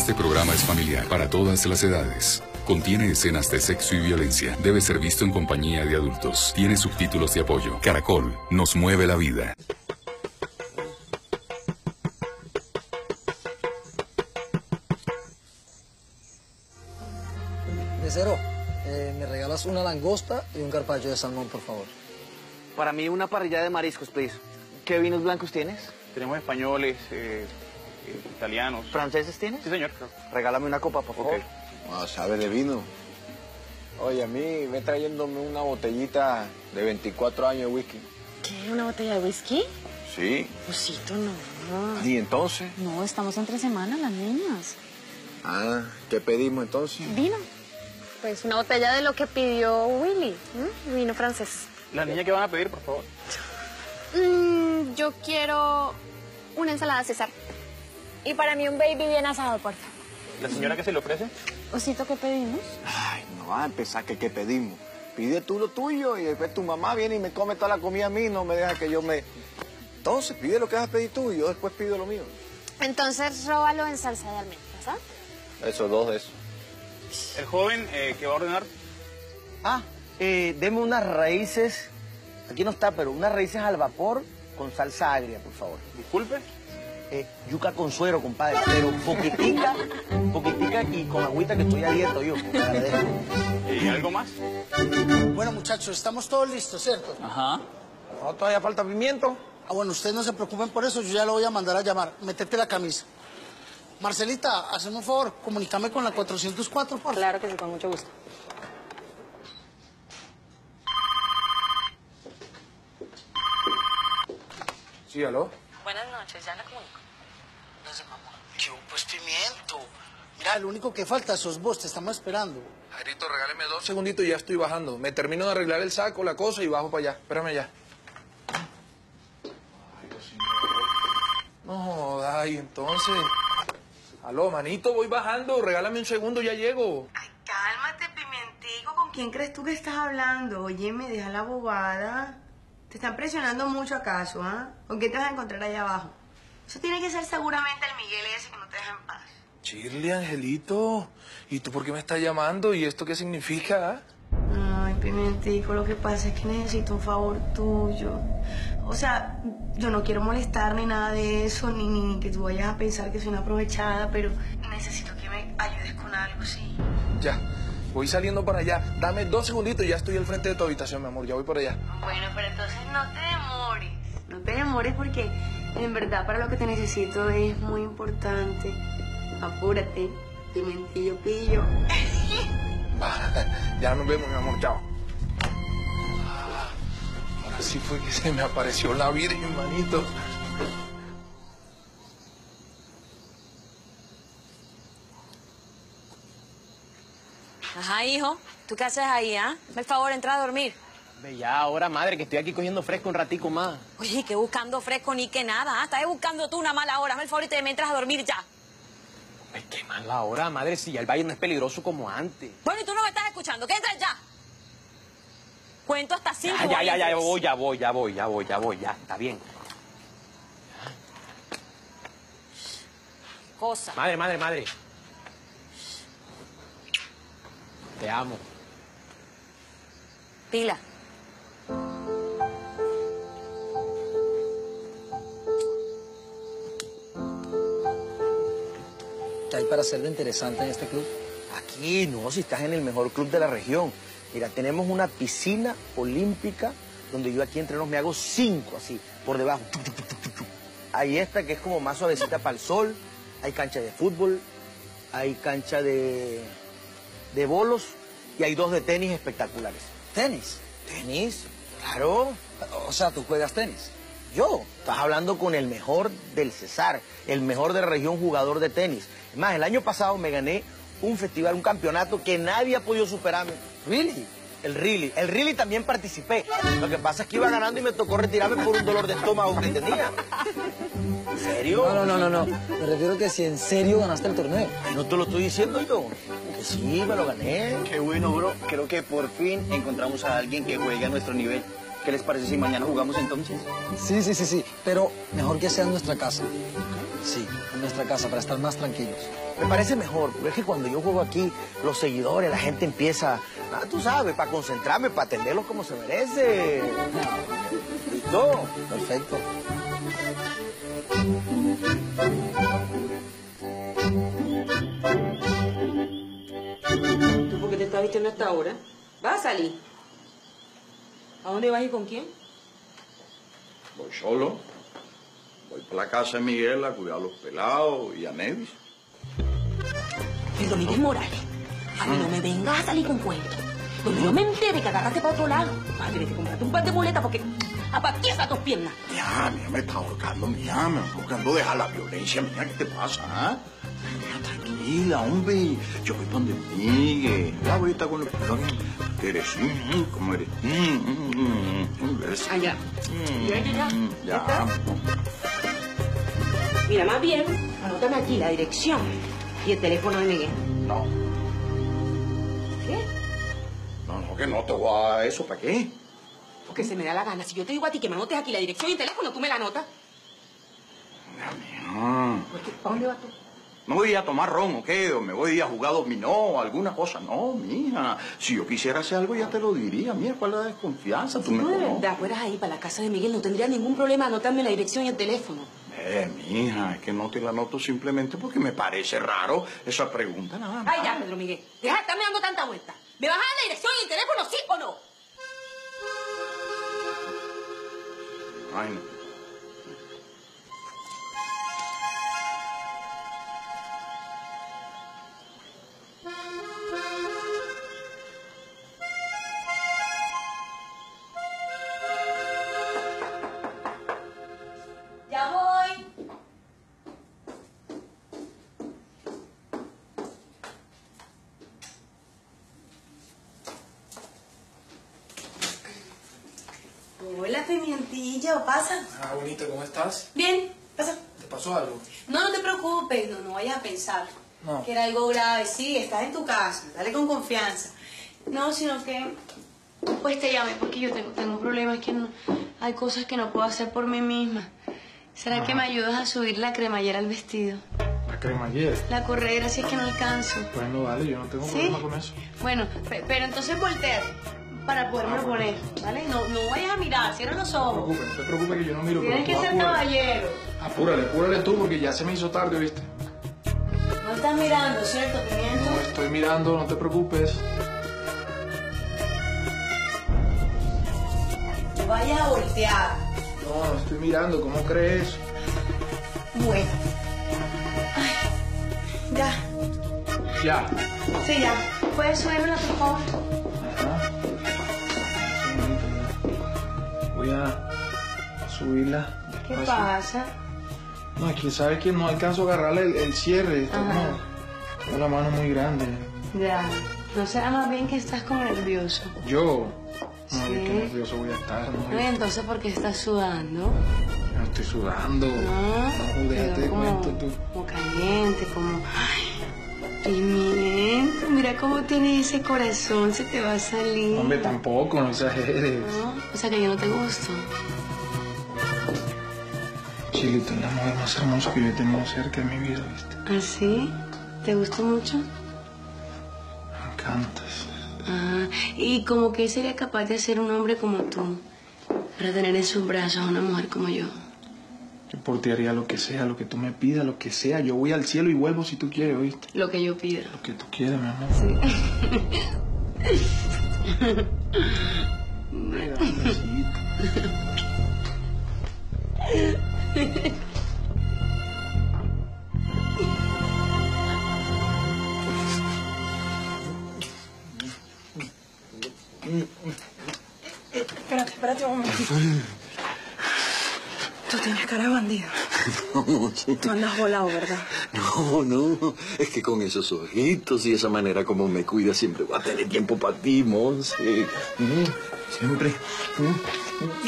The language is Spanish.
Este programa es familiar para todas las edades. Contiene escenas de sexo y violencia. Debe ser visto en compañía de adultos. Tiene subtítulos de apoyo. Caracol nos mueve la vida. Mesero, me regalas una langosta y un carpaccio de salmón, por favor. Para mí una parrilla de mariscos, please. ¿Qué vinos blancos tienes? Tenemos españoles, italianos. ¿Franceses tienes? Sí, señor. Regálame una copa, por favor. Ok. Ah, ¿sabe de vino? Oye, a mí me trayéndome una botellita de 24 años de whisky. ¿Qué? ¿Una botella de whisky? Sí. Osito, no. ¿Y entonces? No, estamos entre semana, las niñas. Ah, ¿qué pedimos entonces? ¿Vino? Pues una botella de lo que pidió Willy, vino francés. ¿Las niñas qué van a pedir, por favor? Yo quiero una ensalada César. Y para mí un baby bien asado, por favor. ¿La señora qué se le ofrece? Osito, ¿qué pedimos? Ay, no va a empezar que qué pedimos. Pide tú lo tuyo y después tu mamá viene y me come toda la comida a mí, no me deja que yo me... Entonces, pide lo que vas a pedir tú y yo después pido lo mío. Entonces, róbalo en salsa de almendras, ¿ah? Eso, dos de esos. El joven que va a ordenar. Deme unas raíces, aquí no está, pero unas raíces al vapor con salsa agria, por favor. Disculpe. Yuca con suero, compadre, pero poquitica y con agüita que estoy a dieta yo. ¿Y algo más? Bueno, muchachos, estamos todos listos, ¿cierto? Ajá. No, todavía falta pimiento. Ah, bueno, ustedes no se preocupen por eso, yo ya lo voy a mandar a llamar. Métete la camisa. Marcelita, hazme un favor, comunícame con la 404, por favor. Claro que sí, con mucho gusto. Sí, ¿aló? Buenas noches, ya la comunico. ¿Qué hubo, pues, pimiento? Mira, lo único que falta sos vos, te estamos esperando. Jairito, regáleme 2 segunditos y ya estoy bajando. Me termino de arreglar el saco, la cosa y bajo para allá. Espérame allá. Ay, Dios mío. No jodas, y entonces... Aló, manito, voy bajando. Regálame un segundo, ya llego. Ay, cálmate, Pimentico. ¿Con quién crees tú que estás hablando? Oye, me deja la bobada. ¿Te están presionando mucho acaso, ah? ¿Con quién te vas a encontrar allá abajo? Eso tiene que ser seguramente el Miguel ese que no te deja en paz. Shirley, Angelito. ¿Y tú por qué me estás llamando? ¿Y esto qué significa? Ay, Pimentico, lo que pasa es que necesito un favor tuyo. O sea, yo no quiero molestar ni nada de eso, ni que tú vayas a pensar que soy una aprovechada, pero necesito que me ayudes con algo, sí. Ya, voy saliendo para allá. Dame 2 segunditos y ya estoy al frente de tu habitación, mi amor. Ya voy por allá. Bueno, pero entonces no te demores. No te demores porque en verdad para lo que te necesito es muy importante. Apúrate, Pimentillo pillo. Ya nos vemos, mi amor. Chao. Ahora sí fue que se me apareció la Virgen, manito. Ajá, hijo. ¿Tú qué haces ahí, ah? Por favor, entra a dormir. Ve ya, ahora, madre, que estoy aquí cogiendo fresco un ratico más. Oye, que buscando fresco ni que nada, ¿ah? Estás buscando tú una mala hora. Hazme el favor y me entras a dormir ya. Ay, qué mala hora, madre, si ya el valle no es peligroso como antes. Bueno, y tú no me estás escuchando. ¿Qué entras ya? Cuento hasta 5. Ya voy, está bien. Cosa. Madre. Te amo. Pila. ¿Qué hay para hacerlo interesante en este club? Aquí, no, si estás en el mejor club de la región. Mira, tenemos una piscina olímpica donde yo aquí entre nos me hago 5 así, por debajo. Hay esta que es como más suavecita para el sol. Hay cancha de fútbol, hay cancha de bolos y hay 2 de tenis espectaculares. ¿Tenis? ¿Tenis? Claro. O sea, ¿tú juegas tenis? Yo, estás hablando con el mejor del Cesar, el mejor de la región jugador de tenis. Es más, el año pasado me gané un festival, un campeonato que nadie ha podido superarme. ¿Really? El Really también participé. Lo que pasa es que iba ganando y me tocó retirarme por un dolor de estómago que tenía. ¿En serio? No. Me refiero que si en serio ganaste el torneo. No te lo estoy diciendo yo. Que sí, me lo gané. Qué bueno, bro. Creo que por fin encontramos a alguien que juegue a nuestro nivel. ¿Qué les parece si mañana jugamos entonces? Sí. Pero mejor que sea en nuestra casa. Sí, en nuestra casa, para estar más tranquilos. Me parece mejor, porque es que cuando yo juego aquí, los seguidores, la gente empieza, tú sabes, para concentrarme, para atenderlos como se merece. ¿Listo? Perfecto. ¿Tú por qué te estás vistiendo hasta ahora? ¿Vas a salir? ¿A dónde vas y con quién? Voy solo. Voy para la casa de Miguel a cuidar a los pelados y a Nevis. Pedro Miguel Morales, a mí no me vengas a salir con cuentos. Cuando yo me entere que agarraste para otro lado, vas a tener que comprarte un par de boletas porque apatieza tus piernas. Mija, me está ahorcando, mija. Me está buscando dejar la violencia, mija. ¿Qué te pasa, ah? Mija, tranquila, hombre. Yo voy donde Miguel. Ya voy a estar con los pelados. Eres, ¿cómo eres? Ah, ya. Ya. Ya. Mira, más bien, anótame aquí la dirección y el teléfono de Miguel. No. ¿Qué? No, que no te voy a dar eso. ¿Para qué? Porque se me da la gana. Si yo te digo a ti que me anotes aquí la dirección y el teléfono, ¿tú me la anotas? ¿Para dónde vas tú? No voy a tomar ron, ¿o qué? O me voy a jugar dominó, alguna cosa. No, mija. Si yo quisiera hacer algo, ya te lo diría. Mira, ¿cuál es la desconfianza? Tú Si me tú de conoces. verdad fueras ahí para la casa de Miguel, no tendrías ningún problema anotarme la dirección y el teléfono. Mija, es que no te la anoto simplemente porque me parece raro esa pregunta, nada más. Ay, ya, Pedro Miguel. Deja de estarme dando tanta vuelta. ¿Me vas a dar la dirección y el teléfono, sí o no? Ay, no. Ya voy. Hola, Pimientillo, pasa. Ah, bonita, ¿cómo estás? Bien, pasa. ¿Te pasó algo? No te preocupes, no vayas a pensar No. que era algo grave. Sí, estás en tu casa, dale con confianza. No, sino que pues te llamé porque yo tengo un problema, es que hay cosas que no puedo hacer por mí misma. ¿Será que me ayudas a subir la cremallera al vestido? La cremallera. La corredera, si es que no alcanzo. Bueno, vale, yo no tengo ¿Sí? problema con eso. Bueno, pero entonces volteate para podérmelo poner, ¿vale? No vayas a mirar, cierra los ojos. No te preocupes que yo no miro. Tienes pero que tú ser apúrale. caballero. Apúrale tú porque ya se me hizo tarde, ¿viste? No estás mirando, ¿cierto, Pimiento? No estoy mirando, no te preocupes. No vayas a voltear. No estoy mirando, ¿cómo crees? Bueno. Ay, ya. Ya. Sí, ya. ¿Puedes subirla, por favor? Ajá. Voy a subirla. ¿Qué Así. pasa? No, es que sabes que no alcanzo a agarrarle el cierre. Está Ajá. tengo la mano muy grande. Ya. ¿No será más bien que estás como nervioso? Yo. No, Sí. qué nervioso voy a estar. No, Ay, entonces, ¿por qué estás sudando? no estoy sudando. No, déjate de como, cuento tú. como caliente, como... Ay, Pimiento, mira cómo tienes ese corazón, se te va a salir. Hombre, tampoco, no exageres. ¿No? O sea que yo no te gusto. Chilito, es la mujer más hermosa que yo he tenido cerca de mi vida, ¿viste? ¿Ah, sí? ¿Te gusta mucho? Me encantas. Ah, ¿y como que sería capaz de hacer un hombre como tú para tener en sus brazos a una mujer como yo? Yo por ti haría lo que sea, lo que tú me pidas, lo que sea. Yo voy al cielo y vuelvo si tú quieres, ¿oíste? Lo que yo pida. Lo que tú quieras, mi amor. Sí. Mira, un besito. Espérate un momentito. Tú tienes cara de bandido. No, Tú andas volado, ¿verdad? no, es que con esos ojitos y esa manera como me cuida siempre voy a tener tiempo para ti, Monse. Siempre.